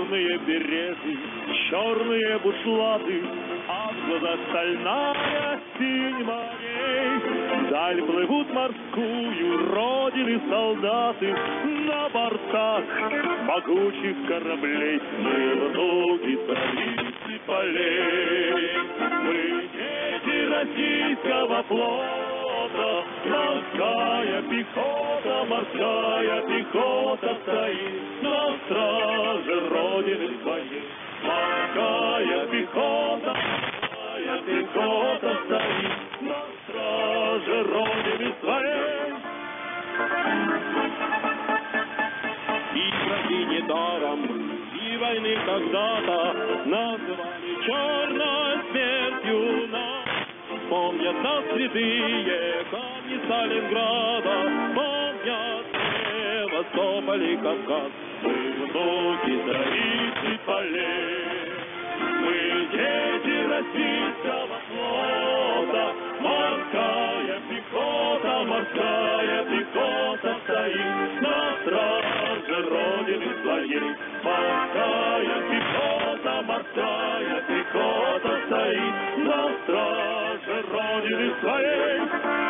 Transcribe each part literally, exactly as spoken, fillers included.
Черные береты, черные бушлаты, а в глазах стальная синь морей. Вдаль плывут морскую родины солдаты на бортах могучих кораблей. Мы внуки царицы полей, мы дети российского флота. Морская пехота, морская пехота стоит на страже родины своей. Морская пехота, морская пехота стоит на страже родины своей. И враги недаром, и войны когда-то назвали черной смертью нас. Помнят нас святые камни Сталинграда, помнят Севастополь и Кавказ. Мы внуки царицы полей, мы дети российского флота. Морская пехота, морская пехота стоит на страже родины своей. Морская пехота, морская пехота стоит на страже родины своей.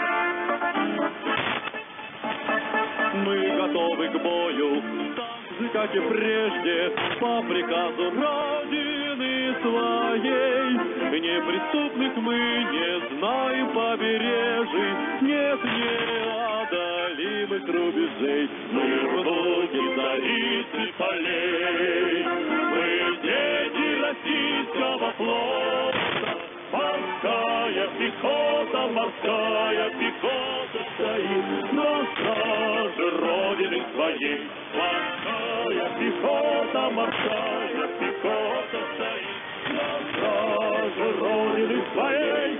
Мы готовы к бою, так же, как и прежде, по приказу родины своей. Неприступных мы не знаем побережий, нет неодолимых рубежей. Мы внуки царицы полей, мы дети российского флота. Морская пехота, морская пехота стоит на страже родины своей. Морская пехота, морская пехота стоит на страже родины своей.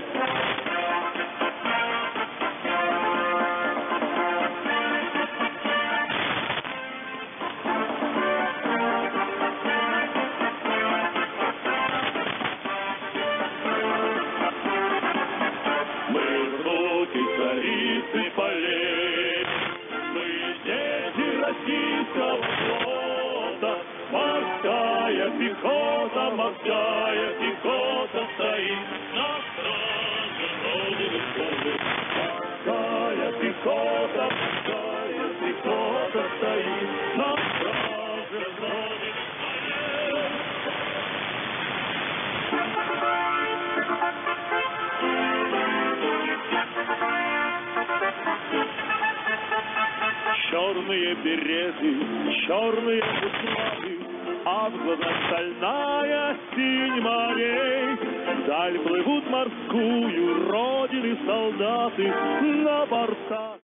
Царицы полей, мы дети российского флота. Морская пехота, морская пехота стоит на страже родины своей. Морская пехота, морская пехота стоит на страже родины своей. Черные береты, черные бушлаты, а в глазах стальная синь морей. Вдаль плывут морскую родины солдаты на бортах.